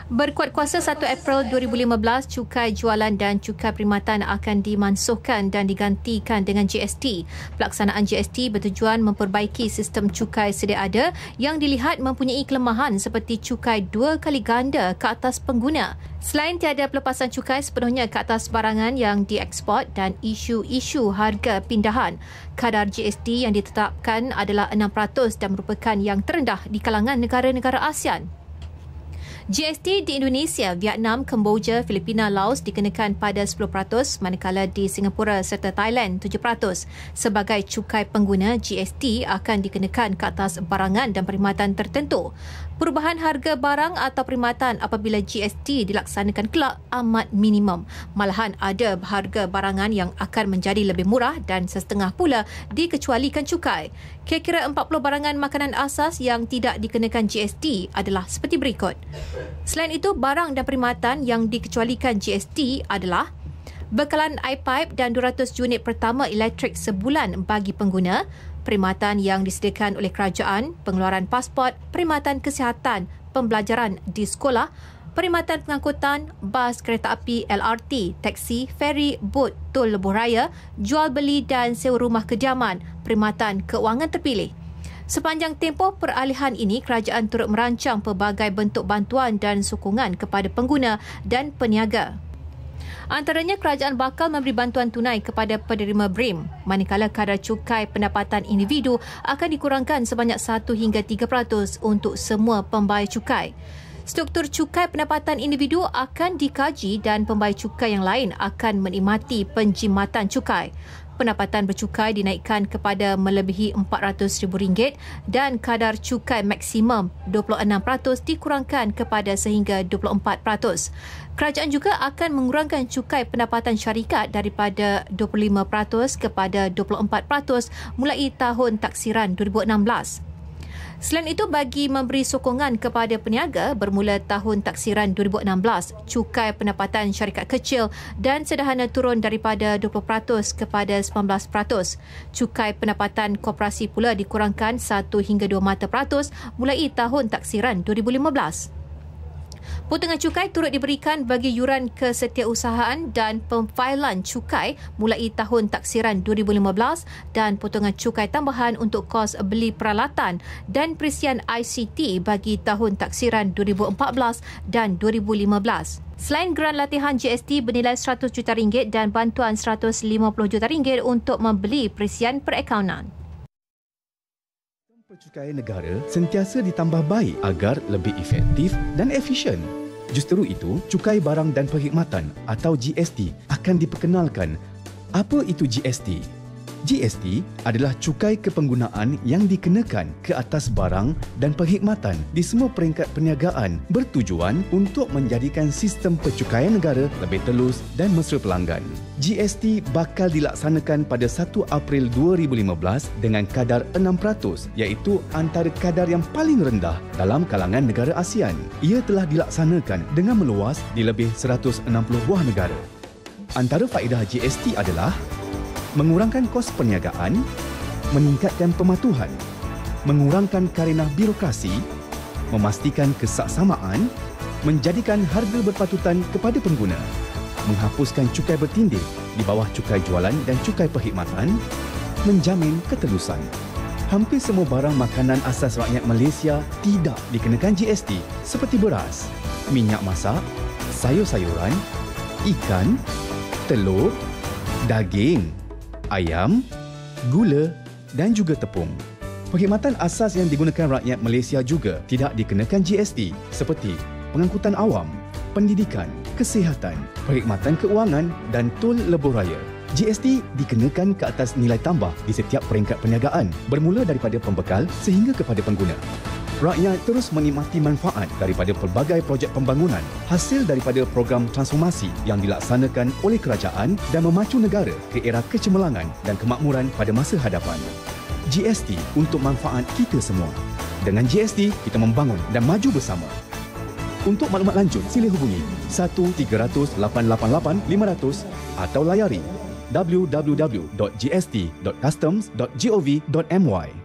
Berkuat kuasa 1 April 2015, cukai jualan dan cukai perkhidmatan akan dimansuhkan dan digantikan dengan GST. Pelaksanaan GST bertujuan memperbaiki sistem cukai sedia ada yang dilihat mempunyai kelemahan seperti cukai 2 kali ganda ke atas pengguna. Selain tiada pelepasan cukai sepenuhnya ke atas barangan yang dieksport dan isu-isu harga pindahan, kadar GST yang ditetapkan adalah 6% dan merupakan yang terendah di kalangan negara-negara ASEAN. GST di Indonesia, Vietnam, Kemboja, Filipina, Laos dikenakan pada 10%, manakala di Singapura serta Thailand 7%. Sebagai cukai pengguna, GST akan dikenakan ke atas barangan dan perkhidmatan tertentu. Perubahan harga barang atau perkhidmatan apabila GST dilaksanakan kelak amat minimum. Malahan ada harga barangan yang akan menjadi lebih murah dan setengah pula dikecualikan cukai. Kira-kira 40 barangan makanan asas yang tidak dikenakan GST adalah seperti berikut. Selain itu, barang dan perkhidmatan yang dikecualikan GST adalah bekalan air pipe dan 200 unit pertama elektrik sebulan bagi pengguna, perkhidmatan yang disediakan oleh kerajaan, pengeluaran pasport, perkhidmatan kesihatan, pembelajaran di sekolah, perkhidmatan pengangkutan, bas, kereta api, LRT, taksi, feri, bot, tol lebuh raya, jual beli dan sewa rumah kediaman, perkhidmatan keuangan terpilih. Sepanjang tempoh peralihan ini, kerajaan turut merancang pelbagai bentuk bantuan dan sokongan kepada pengguna dan peniaga. Antaranya, kerajaan bakal memberi bantuan tunai kepada penerima BRIM, manakala kadar cukai pendapatan individu akan dikurangkan sebanyak 1 hingga 3% untuk semua pembayar cukai. Struktur cukai pendapatan individu akan dikaji dan pembayar cukai yang lain akan menikmati penjimatan cukai. Pendapatan bercukai dinaikkan kepada melebihi RM400,000 dan kadar cukai maksimum 26% dikurangkan kepada sehingga 24%. Kerajaan juga akan mengurangkan cukai pendapatan syarikat daripada 25% kepada 24% mulai tahun taksiran 2016. Selain itu, bagi memberi sokongan kepada peniaga bermula tahun taksiran 2016, cukai pendapatan syarikat kecil dan sederhana turun daripada 20% kepada 19%. Cukai pendapatan koperasi pula dikurangkan 1 hingga 2% mulai tahun taksiran 2015. Potongan cukai turut diberikan bagi yuran kesetiausahaan dan pemfailan cukai mulai tahun taksiran 2015 dan potongan cukai tambahan untuk kos beli peralatan dan perisian ICT bagi tahun taksiran 2014 dan 2015. Selain geran latihan GST bernilai RM100 juta dan bantuan RM150 juta untuk membeli perisian perakaunan. Pencukaian negara sentiasa ditambah baik agar lebih efektif dan efisien. Justeru itu, cukai barang dan perkhidmatan atau GST akan diperkenalkan. Apa itu GST? GST adalah cukai kepenggunaan yang dikenakan ke atas barang dan perkhidmatan di semua peringkat perniagaan bertujuan untuk menjadikan sistem pencukaian negara lebih telus dan mesra pelanggan. GST bakal dilaksanakan pada 1 April 2015 dengan kadar 6%, iaitu antara kadar yang paling rendah dalam kalangan negara ASEAN. Ia telah dilaksanakan dengan meluas di lebih 160 buah negara. Antara faedah GST adalah mengurangkan kos perniagaan, meningkatkan pematuhan, mengurangkan karenah birokrasi, memastikan kesaksamaan, menjadikan harga berpatutan kepada pengguna, menghapuskan cukai bertindih di bawah cukai jualan dan cukai perkhidmatan, menjamin ketelusan. Hampir semua barang makanan asas rakyat Malaysia tidak dikenakan GST seperti beras, minyak masak, sayur-sayuran, ikan, telur, daging, ayam, gula dan juga tepung. Perkhidmatan asas yang digunakan rakyat Malaysia juga tidak dikenakan GST seperti pengangkutan awam, pendidikan, kesihatan, perkhidmatan keuangan dan tol lebuh raya. GST dikenakan ke atas nilai tambah di setiap peringkat perniagaan bermula daripada pembekal sehingga kepada pengguna. Rakyat terus menikmati manfaat daripada pelbagai projek pembangunan hasil daripada program transformasi yang dilaksanakan oleh kerajaan dan memacu negara ke era kecemerlangan dan kemakmuran pada masa hadapan. GST untuk manfaat kita semua. Dengan GST, kita membangun dan maju bersama. Untuk maklumat lanjut, sila hubungi 1-300-888-500 atau layari www.gst.customs.gov.my.